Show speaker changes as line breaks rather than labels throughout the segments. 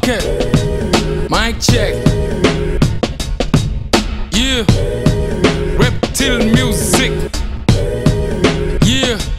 Okay, mic check. Yeah, reptile music. Yeah,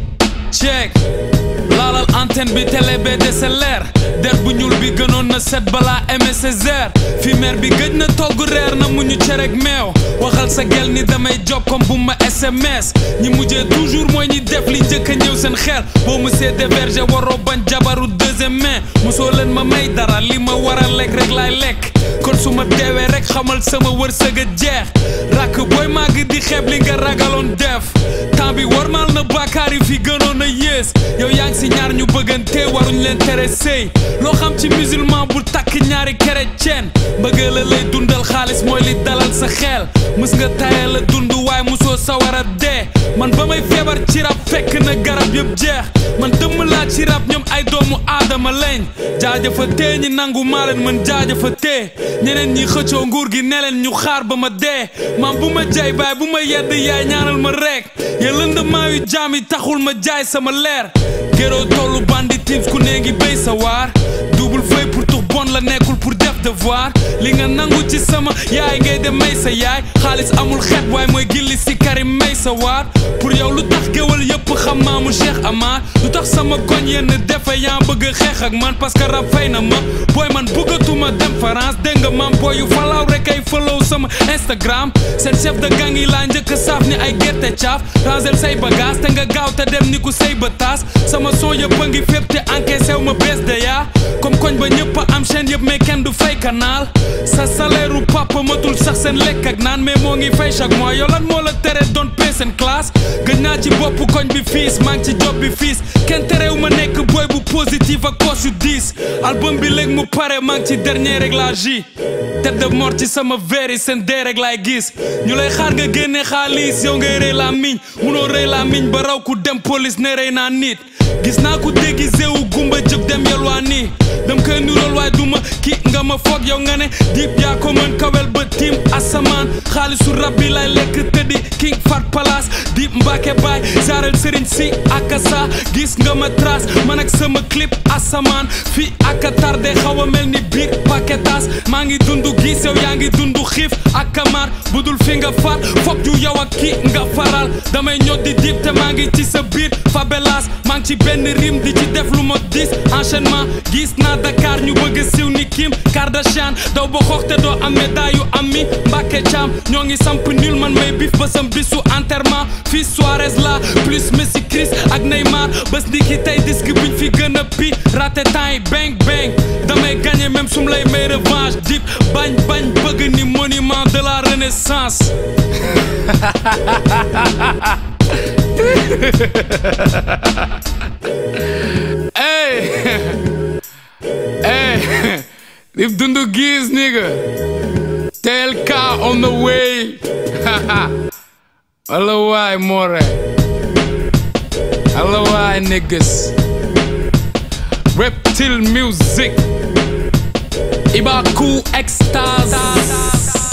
check. Laalal antenne bi télé be DSLR. Der bu ñuul bi gënoon na set balaa MSSR. Fi mer bi gëj na togg reer na mu ñu cerek meew. Waxal sa gel ni damay job comme bu ma SMS. ñi mujjee toujours mooy ñi def li njëkk a ñëw seen xel. boo mu see déverger waroo bañ jabaru deuxième main. mosoo leen ma may dara li ma war a lekk rek laay lekk. kon su ma deewee rek xamal sama wërsëg a jeex. rakk booy màgg di xeeb li nga ragaloon def. temps bi warmal na bàkkaar yi fi gënoon a yées. yow yaa ngi si ñaar ñu bëggante waruñ leen tere sëy. loo xam ci musulman bul takk ñaari chrétien. mbëggee la lay dundal xaalis mooy li dalal sa xel. mës nga tayee la dund waaye musoo sawar a dee. man ba may feebar ci rab fekk na garab yëpp jeex. man dëmm laa ci rab ñoom ay doomu aadama lañ. jaajëfa tee ñi nangu maa leen mën jaajëfa tee. ñeneen ñi xëccoo nguur gi ne leen ñu xaar ba ma dee. maam bu ma jay baay bu ma yedd yaay ñaanal ma rek. ya lëndëmaa yu jaam yi taxul ma jaay sama leer. géroo tollu banditisme ku nee ngi béy sa waar. double feuille pour tux bon la nekkul pour def devoir. li nga nangu ci sama yaay ngay dem may sa yaay. xaalis amul xeet waaye mooy gilli si Karim may sa waar. pour yow lu tax géwal yëpp xam maamu Cheikh Amar. lu tax sama koñ yenn defe yaa bëgg a xeex ak man parce que rab fay na ma. booy man bëggatuma dem France dégg nga maam booy yu falaaw rek ay follow sama Instagram. seen chef de gang yi laa njëkk a saaf ni ay gerte caaf. rangel say bagage te nga gaaw te dem ni ku say ba taas. sama son yëpp a ngi fépp te encaissé wu ma bees de yaa. comme koñ ba ñëpp a am chaîne yëpp mais kenn du fay canal. sa salaire u papa matul sax seen lekk ak naan mais moo ngi fay chaque mois yow lan moo la tere doon pay seen classe. gëj naa ci bopp koñ bi fiis maa ngi ci job bi fiis. kenn terew ma nekk boy bu positif ak poche yu 10. album bi léegi mu pare maa ngi ci dernier réglage yi. tête de mort ci sama verre yi seen dee rek laay gis. ñu lay xaar nga génne xaalis yow ngay rëy la miñ. munoo rëy la miñ ba raw ku dem police ne rëy naa nit. gis naa ku déguisé wu gumba jóg dem yalwaani. dam koy nurool waaye duma ki nga ma foog yow nga ne diib yaa ko mën kawel ba tiim asamaan. xaalisu rab bi lay lekk tëddi king fat palace. diib Mbàkke baay jaareel sëriñ si akasa. gis nga ma trace man ak sama clip asamaan. fii aka tardé xaw a mel ni biir paquetas. maa ngi dundu gis yow yaa ngi dundu xiif ak kamar. budul fi nga faat foog ju yow ak ki nga faral. damay ñot di diib te maa ngi ci sa biir fabelas. maa ngi ci benn rim di ci def lu mot 10 enchaînement. gis naa Dakar ñu bëgg siw ni Kim Kardashian. daw ba xoox te doo am médaille yu am mi Mbàkke Caam. ñoo ngi samp nul man may bif ba sam bisu enterrement. fii Suarez la plus Messi Chris ak Neymar. bés ni ki tey disque biñ fi gën a pi raté temps yi bang bang. damay gagné même sum lay may revanche. dip bañ bañ bëgg ni monument de la renaissance. Hey, hey, this Doundou Guiss nigga. TLK on the way. Hello, why more? Hello, why niggas? Reptile music. Ibaaku extase.